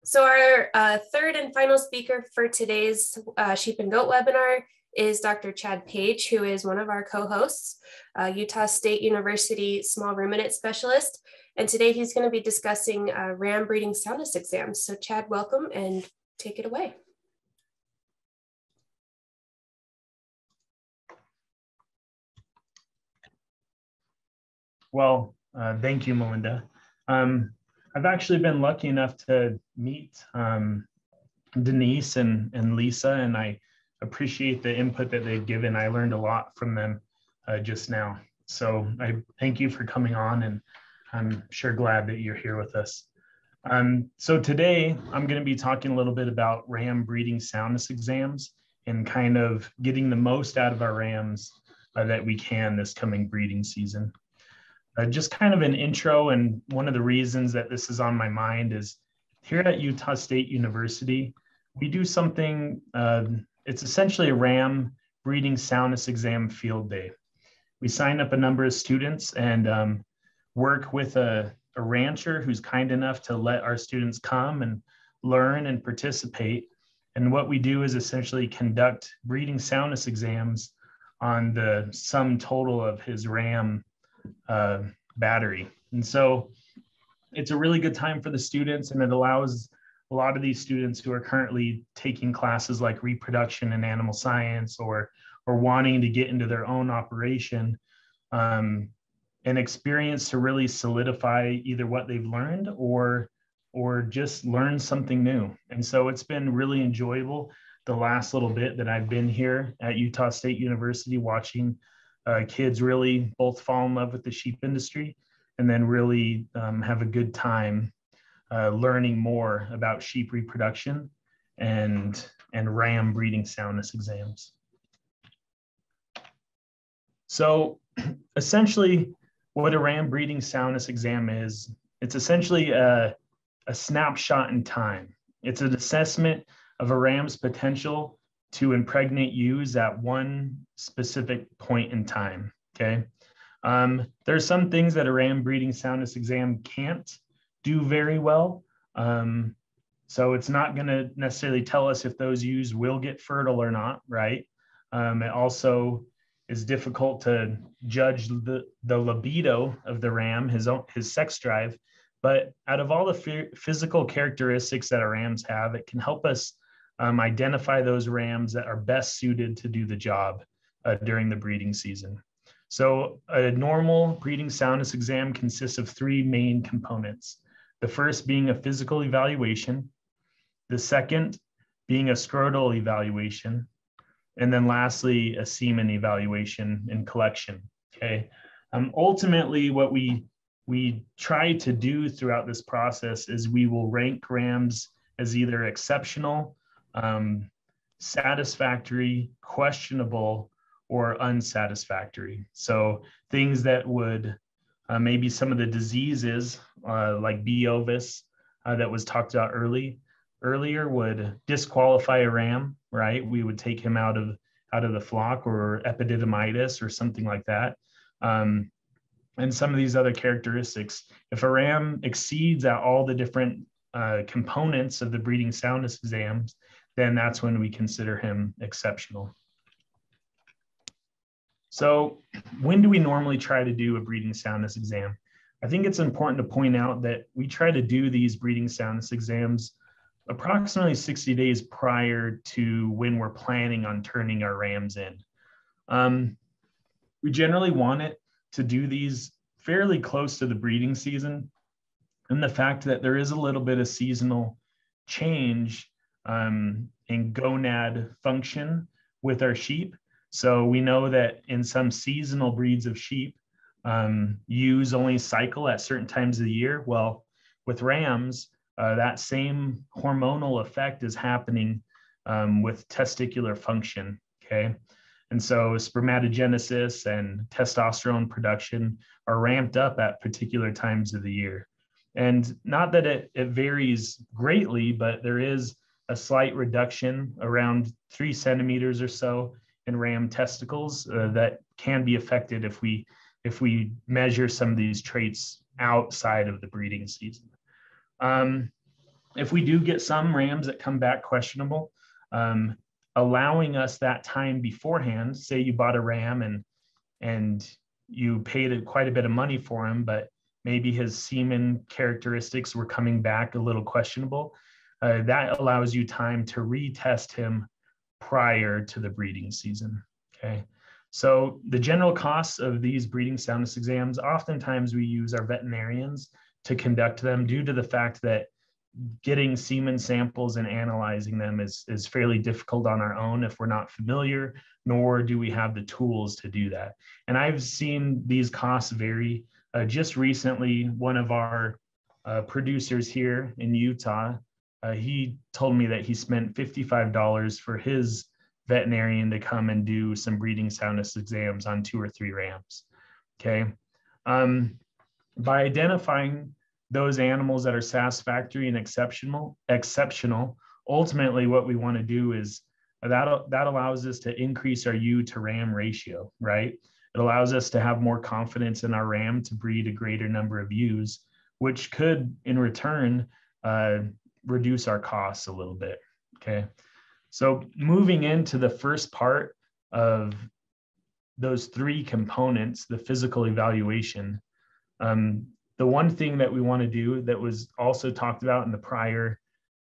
So our third and final speaker for today's Sheep and Goat webinar is Dr. Chad Page, who is one of our co-hosts, Utah State University small ruminant specialist. And today he's going to be discussing ram breeding soundness exams. So Chad, welcome and take it away. Well, thank you, Melinda. I've actually been lucky enough to meet Denise and Lisa, and I appreciate the input that they've given. I learned a lot from them just now. So I thank you for coming on, and I'm sure glad that you're here with us. So today I'm going to be talking a little bit about ram breeding soundness exams and kind of getting the most out of our rams that we can this coming breeding season. Just kind of an intro, and one of the reasons that this is on my mind is here at Utah State University, we do something, it's essentially a ram breeding soundness exam field day. We sign up a number of students and work with a rancher who's kind enough to let our students come and learn and participate. And what we do is essentially conduct breeding soundness exams on the sum total of his ram battery. And so it's a really good time for the students, and it allows a lot of these students who are currently taking classes like reproduction and animal science or wanting to get into their own operation, an experience to really solidify either what they've learned or just learn something new. And so it's been really enjoyable the last little bit that I've been here at Utah State University, watching kids really both fall in love with the sheep industry and then really have a good time learning more about sheep reproduction and ram breeding soundness exams. So essentially what a ram breeding soundness exam is, it's essentially a snapshot in time. It's an assessment of a ram's potential to impregnate ewes at one specific point in time, okay? There's some things that a ram breeding soundness exam can't do very well. So it's not gonna necessarily tell us if those ewes will get fertile or not, right? It also is difficult to judge the libido of the ram, his sex drive, but out of all the physical characteristics that our rams have, it can help us identify those rams that are best suited to do the job during the breeding season. So a normal breeding soundness exam consists of three main components. The first being a physical evaluation, the second being a scrotal evaluation, and then lastly, a semen evaluation and collection, okay? Ultimately, what we try to do throughout this process is we will rank rams as either exceptional, satisfactory, questionable, or unsatisfactory. So things that would maybe some of the diseases like B. ovis that was talked about earlier would disqualify a ram, right? We would take him out of the flock, or epididymitis or something like that. And some of these other characteristics, if a ram exceeds at all the different components of the breeding soundness exams, then that's when we consider him exceptional. So when do we normally try to do a breeding soundness exam? I think it's important to point out that we try to do these breeding soundness exams approximately 60 days prior to when we're planning on turning our rams in. We generally want it to do these fairly close to the breeding season, and the fact that there is a little bit of seasonal change in gonad function with our sheep. So we know that in some seasonal breeds of sheep, ewes only cycle at certain times of the year. Well, with rams, that same hormonal effect is happening with testicular function, okay? And so spermatogenesis and testosterone production are ramped up at particular times of the year. And not that it varies greatly, but there is a slight reduction around 3 centimeters or so in ram testicles that can be affected if we measure some of these traits outside of the breeding season. if we do get some rams that come back questionable, allowing us that time beforehand, say you bought a ram and you paid quite a bit of money for him, but maybe his semen characteristics were coming back a little questionable, that allows you time to retest him prior to the breeding season, okay? So the general costs of these breeding soundness exams, oftentimes we use our veterinarians to conduct them due to the fact that getting semen samples and analyzing them is fairly difficult on our own if we're not familiar, nor do we have the tools to do that. And I've seen these costs vary. Just recently, one of our producers here in Utah, he told me that he spent $55 for his veterinarian to come and do some breeding soundness exams on 2 or 3 rams, okay? By identifying those animals that are satisfactory and exceptional, ultimately what we want to do is that allows us to increase our ewe to ram ratio, right? It allows us to have more confidence in our ram to breed a greater number of ewes, which could in return reduce our costs a little bit, okay? So moving into the first part of those 3 components, the physical evaluation, the one thing that we want to do that was also talked about in the prior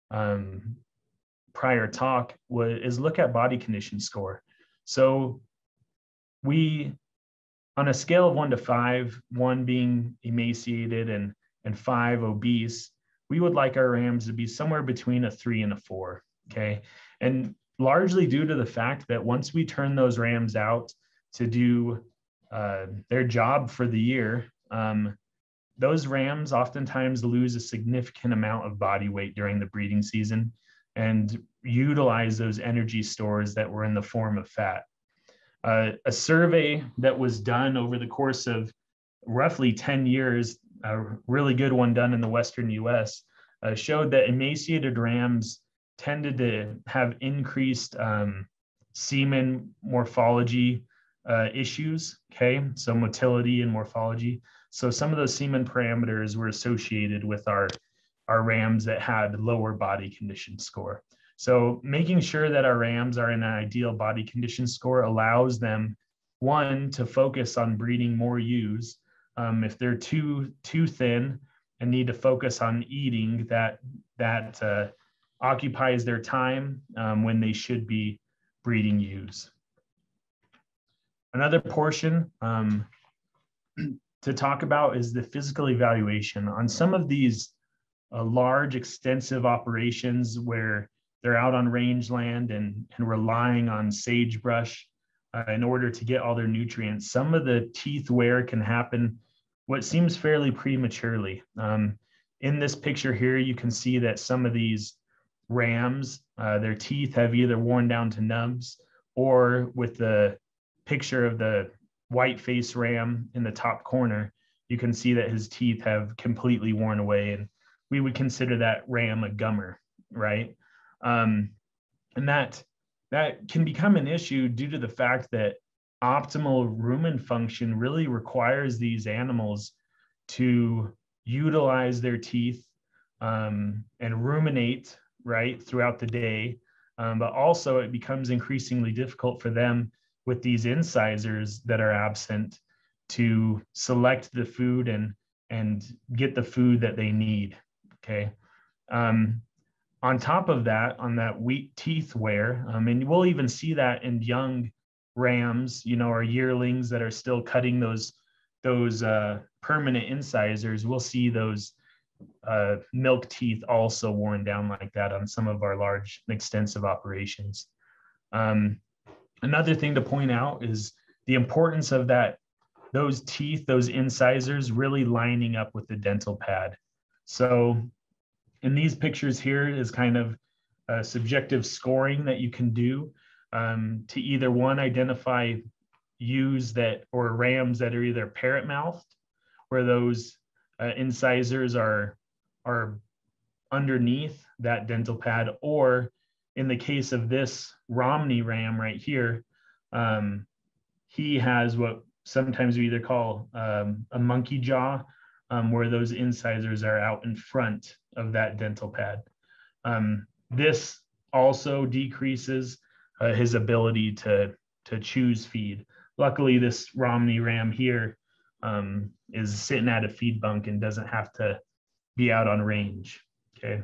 talk is look at body condition score. So we, on a scale of 1 to 5, 1 being emaciated and 5 obese, we would like our rams to be somewhere between a 3 and a 4, okay? And largely due to the fact that once we turn those rams out to do their job for the year, those rams oftentimes lose a significant amount of body weight during the breeding season and utilize those energy stores that were in the form of fat. A survey that was done over the course of roughly 10 years, a really good one done in the Western US, showed that emaciated rams tended to have increased semen morphology issues, okay? So motility and morphology. So some of those semen parameters were associated with our rams that had lower body condition score. So making sure that our rams are in an ideal body condition score allows them, 1, to focus on breeding more ewes. If they're too thin and need to focus on eating, that occupies their time when they should be breeding ewes. Another portion to talk about is the physical evaluation. On some of these large, extensive operations where they're out on rangeland and relying on sagebrush in order to get all their nutrients, some of the teeth wear can happen what seems fairly prematurely. In this picture here, you can see that some of these rams, their teeth have either worn down to nubs, or with the picture of the white face ram in the top corner, you can see that his teeth have completely worn away, and we would consider that ram a gummer, right? And that can become an issue due to the fact that optimal rumen function really requires these animals to utilize their teeth and ruminate, right, throughout the day. But also it becomes increasingly difficult for them with these incisors that are absent to select the food and get the food that they need, okay? On top of that, on that weak teeth wear, and we'll even see that in young rams, or yearlings that are still cutting those permanent incisors, we'll see those milk teeth also worn down like that on some of our large and extensive operations. Another thing to point out is the importance of those teeth, those incisors really lining up with the dental pad. So in these pictures here is kind of a subjective scoring that you can do to either, 1, identify ewes or rams that are either parrot mouthed, where those incisors are underneath that dental pad, or in the case of this Romney ram right here, he has what sometimes we either call a monkey jaw, where those incisors are out in front of that dental pad. This also decreases his ability to choose feed. Luckily, this Romney ram here is sitting at a feed bunk and doesn't have to be out on range, okay?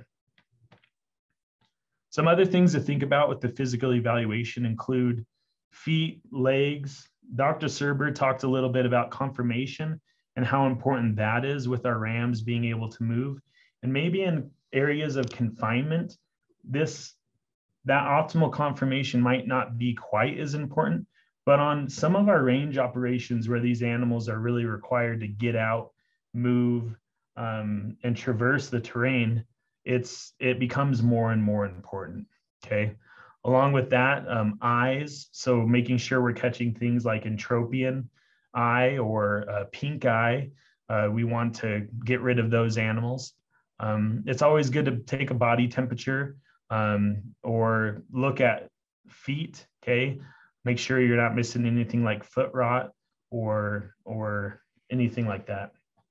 Some other things to think about with the physical evaluation include feet, legs. Dr. Serber talked a little bit about conformation and how important that is with our rams being able to move. And maybe in areas of confinement, that optimal conformation might not be quite as important, but on some of our range operations where these animals are really required to get out, move, and traverse the terrain, it becomes more and more important, okay? Along with that, eyes, so making sure we're catching things like entropion eye or pink eye. We want to get rid of those animals. It's always good to take a body temperature or look at feet, okay? Make sure you're not missing anything like foot rot or anything like that.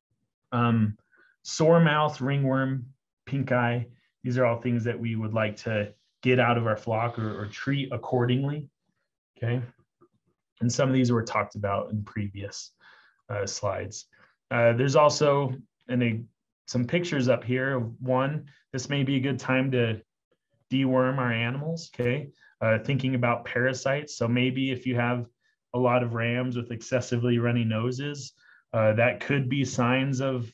Sore mouth, ringworm, pink eye, these are all things that we would like to get out of our flock or treat accordingly, okay? And some of these were talked about in previous slides. There's also some pictures up here of one. This may be a good time to deworm our animals, okay? Thinking about parasites. So maybe if you have a lot of rams with excessively runny noses, that could be signs of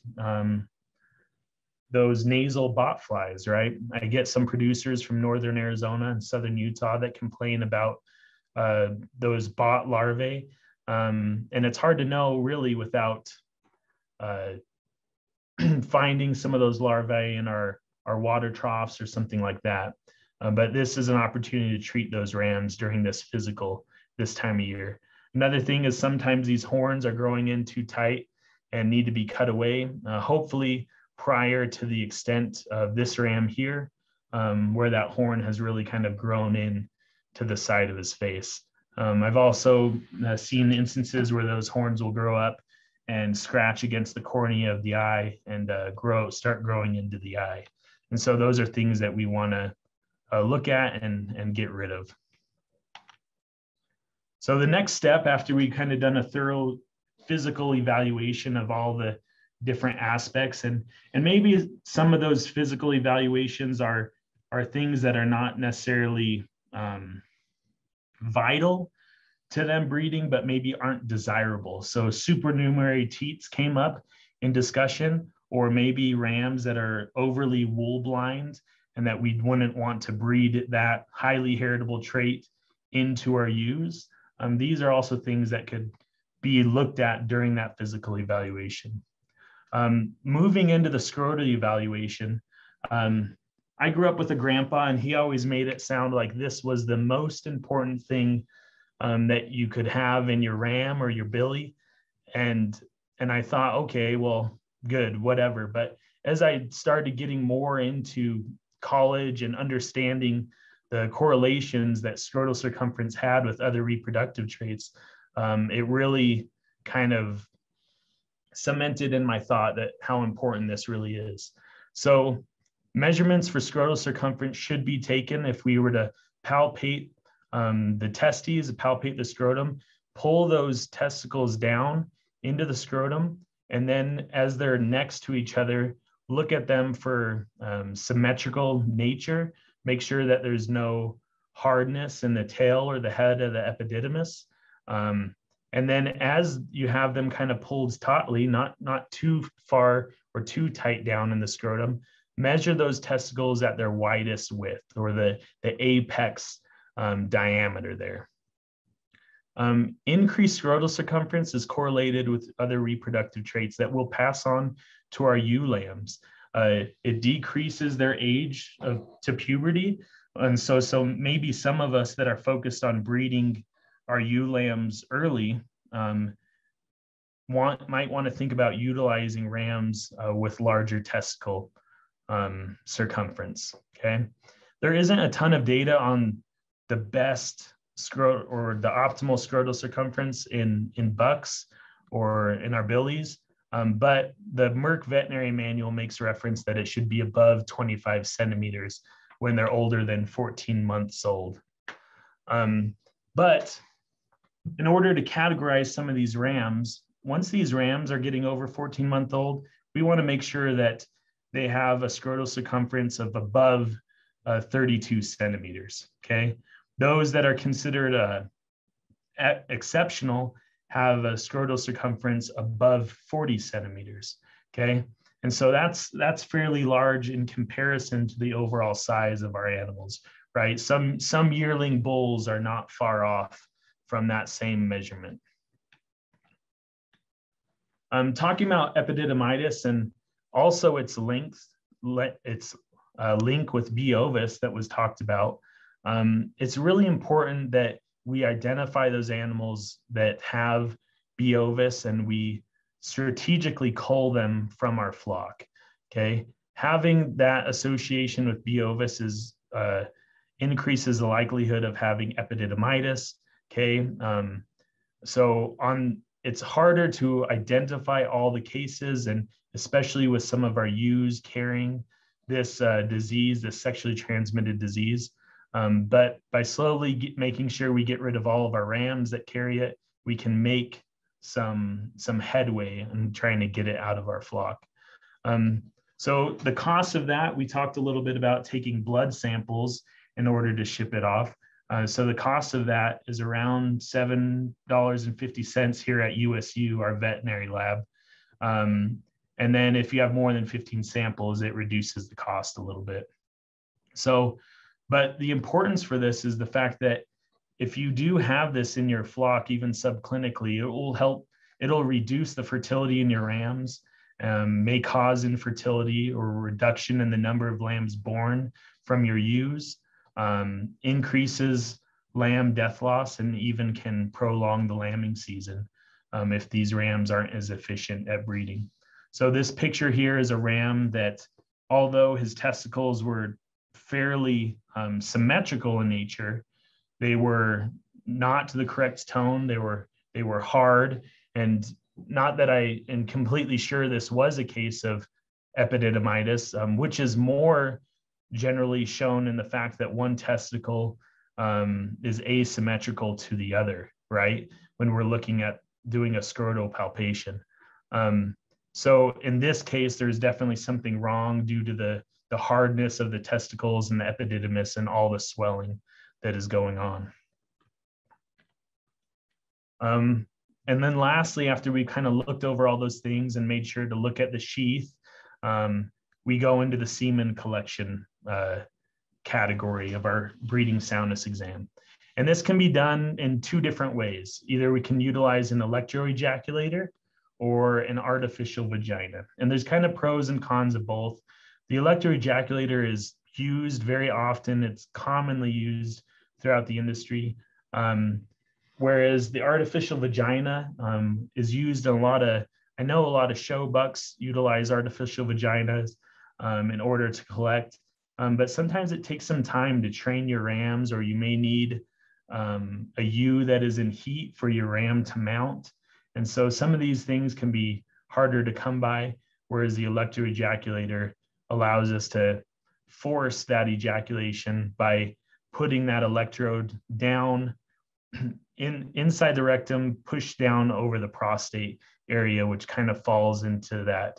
those nasal bot flies, right? I get some producers from northern Arizona and southern Utah that complain about those bot larvae. And it's hard to know really without finding some of those larvae in our water troughs or something like that. But this is an opportunity to treat those rams during this time of year. Another thing is sometimes these horns are growing in too tight and need to be cut away. Hopefully prior to the extent of this ram here, where that horn has really kind of grown in to the side of his face. I've also seen instances where those horns will grow up and scratch against the cornea of the eye and start growing into the eye. And so those are things that we want to look at and get rid of. So the next step after we kind of done a thorough physical evaluation of all the different aspects, and maybe some of those physical evaluations are things that are not necessarily vital to them breeding, but maybe aren't desirable. So supernumerary teats came up in discussion, or maybe rams that are overly wool blind and that we wouldn't want to breed that highly heritable trait into our ewes. These are also things that could be looked at during that physical evaluation. Moving into the scrotal evaluation, I grew up with a grandpa and he always made it sound like this was the most important thing that you could have in your ram or your billy. And I thought, okay, well, good, whatever. But as I started getting more into college and understanding the correlations that scrotal circumference had with other reproductive traits, it really kind of cemented in my thought that how important this really is. So measurements for scrotal circumference should be taken if we were to palpate the testes, palpate the scrotum, pull those testicles down into the scrotum, and then as they're next to each other, look at them for symmetrical nature, make sure that there's no hardness in the tail or the head of the epididymis. And then as you have them kind of pulled tautly, not too far or too tight down in the scrotum, measure those testicles at their widest width or the apex diameter there. Increased scrotal circumference is correlated with other reproductive traits that will pass on to our ewe lambs. It decreases their age to puberty. And so maybe some of us that are focused on breeding our ewe lambs early might want to think about utilizing rams with larger testicle circumference, okay? There isn't a ton of data on the best scrotal or the optimal scrotal circumference in bucks or in our billies. But the Merck Veterinary Manual makes reference that it should be above 25 centimeters when they're older than 14 months old. But in order to categorize some of these rams, once these rams are getting over 14-month-old, we want to make sure that they have a scrotal circumference of above 32 centimeters, okay? Those that are considered exceptional have a scrotal circumference above 40 centimeters, okay? And so that's fairly large in comparison to the overall size of our animals, right? Some yearling bulls are not far off from that same measurement. Talking about epididymitis and also its link with B. ovis that was talked about, it's really important that we identify those animals that have B. ovis and we strategically cull them from our flock, okay? Having that association with B. ovis increases the likelihood of having epididymitis, okay? It's harder to identify all the cases, and especially with some of our ewes carrying this disease, this sexually transmitted disease. But by slowly making sure we get rid of all of our rams that carry it, we can make some headway in trying to get it out of our flock. So the cost of that, we talked a little bit about taking blood samples in order to ship it off. So the cost of that is around $7.50 here at USU, our veterinary lab. And then if you have more than 15 samples, it reduces the cost a little bit. So, but the importance for this is the fact that if you do have this in your flock, even subclinically, it'll reduce the fertility in your rams, may cause infertility or reduction in the number of lambs born from your ewes, increases lamb death loss, and even can prolong the lambing season if these rams aren't as efficient at breeding. So this picture here is a ram that, although his testicles were fairly symmetrical in nature, they were not to the correct tone. They were hard, and not that I am completely sure this was a case of epididymitis, which is more generally shown in the fact that one testicle is asymmetrical to the other, right? When we're looking at doing a scrotal palpation. So in this case, there's definitely something wrong due to the hardness of the testicles and the epididymis and all the swelling that is going on. And then lastly, after we kind of looked over all those things and made sure to look at the sheath, we go into the semen collection category of our breeding soundness exam. And this can be done in two different ways. Either we can utilize an electroejaculator or an artificial vagina. And there's kind of pros and cons of both. The electroejaculator is used very often. It's commonly used throughout the industry. Whereas the artificial vagina is used in I know a lot of show bucks utilize artificial vaginas in order to collect. But sometimes it takes some time to train your rams, or you may need a ewe that is in heat for your ram to mount. And so some of these things can be harder to come by, whereas the electroejaculator allows us to force that ejaculation by putting that electrode down inside the rectum, push down over the prostate area, which kind of falls into that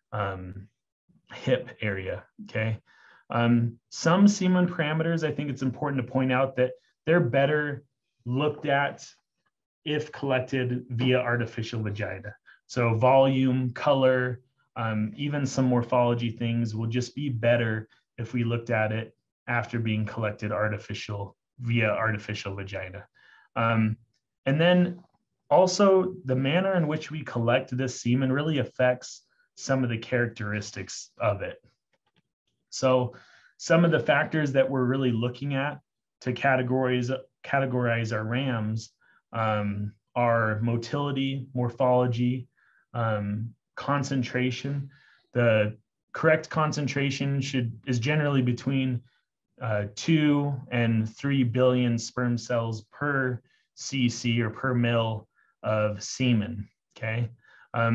hip area, okay? Some semen parameters, I think it's important to point out that they're better looked at if collected via artificial vagina. So volume, color, even some morphology things will just be better if we looked at it after being collected via artificial vagina. And then also the manner in which we collect this semen really affects some of the characteristics of it. So some of the factors that we're really looking at to categorize our rams are motility, morphology, concentration. The correct concentration is generally between 2 and 3 billion sperm cells per cc or per mil of semen, okay?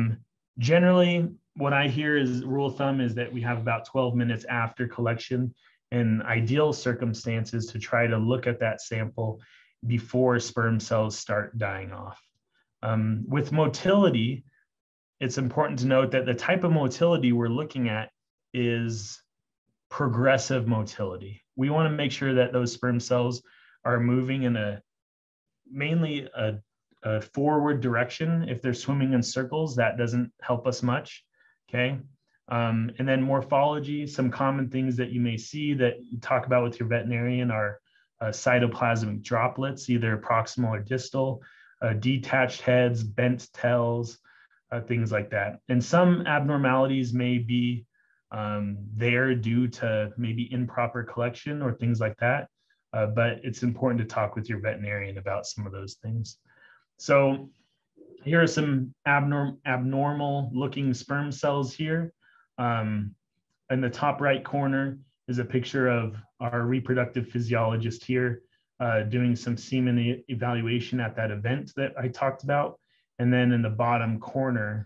Generally, what I hear is rule of thumb is that we have about 12 minutes after collection in ideal circumstances to try to look at that sample before sperm cells start dying off. With motility, it's important to note that the type of motility we're looking at is progressive motility. We want to make sure that those sperm cells are moving in mainly a forward direction. If they're swimming in circles, that doesn't help us much, okay? And then morphology, some common things that you may see that you talk about with your veterinarian are cytoplasmic droplets, either proximal or distal, detached heads, bent tails, things like that. And some abnormalities may be there due to maybe improper collection or things like that. But it's important to talk with your veterinarian about some of those things. So here are some abnormal looking sperm cells here. In the top right corner is a picture of our reproductive physiologist here doing some semen evaluation at that event that I talked about. And then in the bottom corner,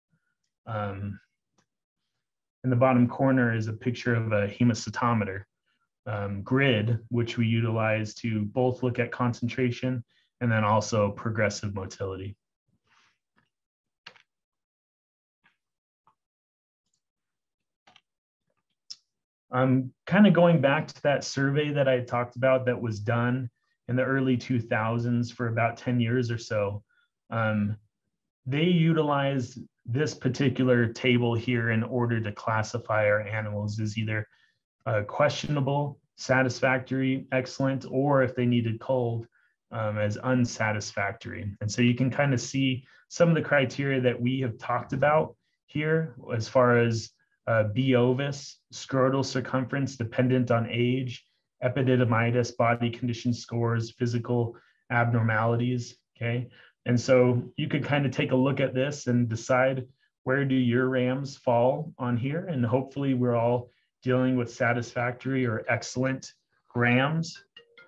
is a picture of a hemocytometer grid, which we utilize to both look at concentration and then also progressive motility. Kind of going back to that survey that I talked about that was done in the early 2000s for about 10 years or so. They utilized this particular table here in order to classify our animals as either questionable, satisfactory, excellent, or if they needed cold, as unsatisfactory. And so you can kind of see some of the criteria that we have talked about here as far as B. ovis, scrotal circumference dependent on age, epididymitis, body condition scores, physical abnormalities, okay? And so you could kind of take a look at this and decide where do your rams fall on here, and hopefully we're all dealing with satisfactory or excellent rams.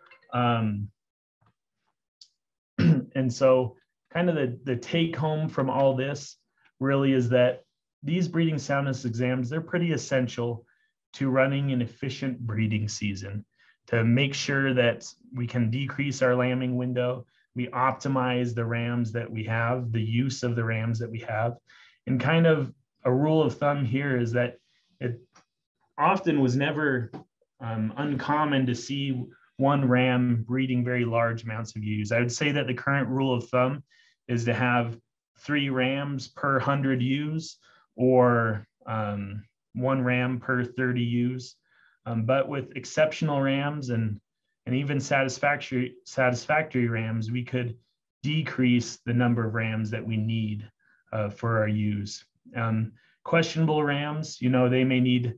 And so kind of the take home from all this really is that these breeding soundness exams, they're pretty essential to running an efficient breeding season to make sure that we can decrease our lambing window, we optimize the rams that we have, the use of the rams that we have. And kind of a rule of thumb here is that it often was never uncommon to see one ram breeding very large amounts of ewes. I would say that the current rule of thumb is to have 3 rams per 100 ewes, or 1 ram per 30 ewes. But with exceptional rams and even satisfactory rams, we could decrease the number of rams that we need for our ewes. Questionable rams, they may need,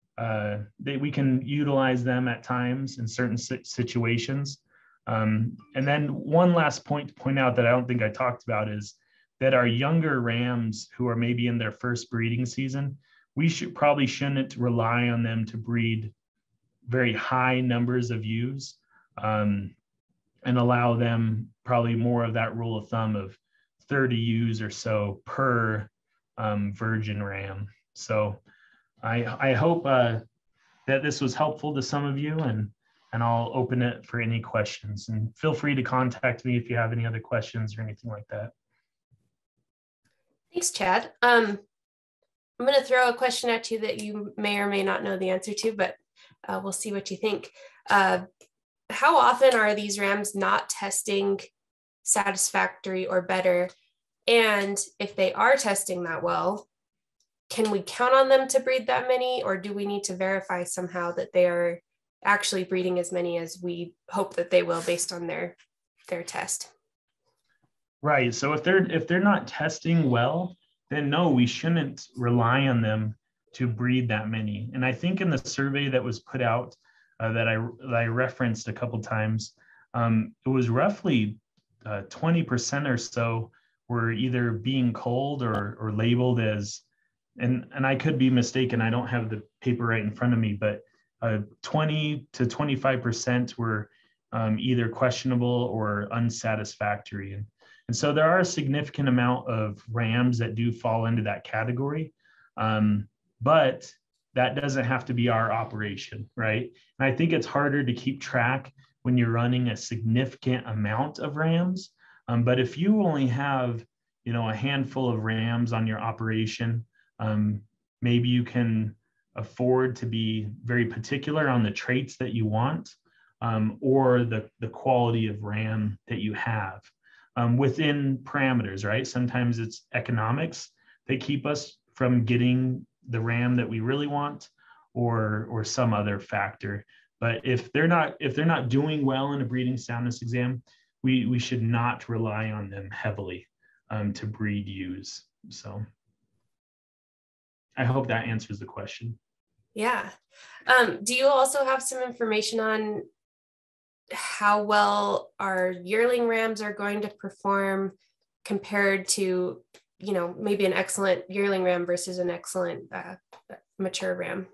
we can utilize them at times in certain situations. And then one last point to point out that I don't think I talked about is that our younger rams who are maybe in their first breeding season, we probably shouldn't rely on them to breed very high numbers of ewes, and allow them probably more of that rule of thumb of 30 ewes or so per virgin ram. So I hope that this was helpful to some of you, and I'll open it for any questions, and feel free to contact me if you have any other questions or anything like that. Thanks, Chad. I'm going to throw a question at you that you may or may not know the answer to, but we'll see what you think. How often are these rams not testing satisfactory or better? And if they are testing that well, can we count on them to breed that many, or do we need to verify somehow that they are actually breeding as many as we hope that they will based on their test? Right. So if they're not testing well, then no, we shouldn't rely on them to breed that many. And I think in the survey that was put out that I referenced a couple times, it was roughly 20% or so were either being culled or labeled as, and I could be mistaken, I don't have the paper right in front of me, but 20 to 25% were either questionable or unsatisfactory. And so there are a significant amount of rams that do fall into that category. But that doesn't have to be our operation, right? And I think it's harder to keep track when you're running a significant amount of rams. But if you only have, a handful of rams on your operation, maybe you can afford to be very particular on the traits that you want, or the quality of ram that you have, within parameters, right? Sometimes it's economics that keep us from getting the ram that we really want, or some other factor. But if they're not doing well in a breeding soundness exam, we should not rely on them heavily to breed ewes. So I hope that answers the question. Yeah. Do you also have some information on how well our yearling rams are going to perform compared to, maybe an excellent yearling ram versus an excellent mature ram?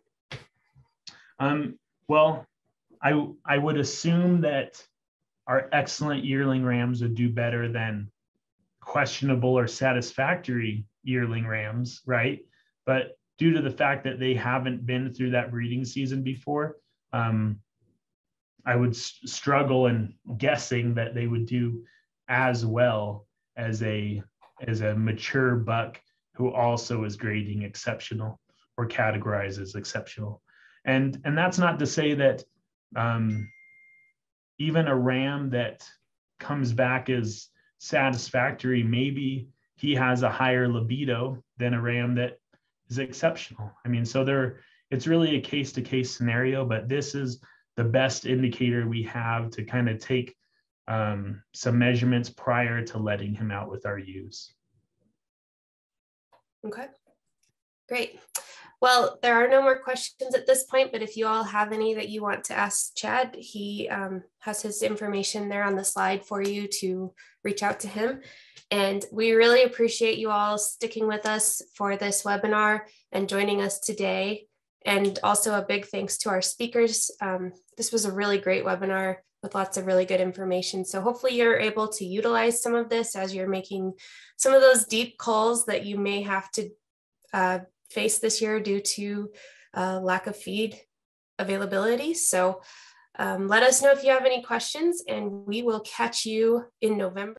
Well, I would assume that our excellent yearling rams would do better than questionable or satisfactory yearling rams, right? But due to the fact that they haven't been through that breeding season before, I would struggle in guessing that they would do as well as a mature buck who also is grading exceptional or categorized as exceptional. And that's not to say that even a ram that comes back as satisfactory, maybe he has a higher libido than a ram that is exceptional. I mean, so it's really a case-to-case scenario, but this is the best indicator we have to kind of take some measurements prior to letting him out with our ewes. Okay, great. Well, there are no more questions at this point, but if you all have any that you want to ask Chad, he has his information there on the slide for you to reach out to him. And we really appreciate you all sticking with us for this webinar and joining us today. And also a big thanks to our speakers. This was a really great webinar with lots of really good information. So hopefully you're able to utilize some of this as you're making some of those deep calls that you may have to face this year due to lack of feed availability. So let us know if you have any questions, and we will catch you in November.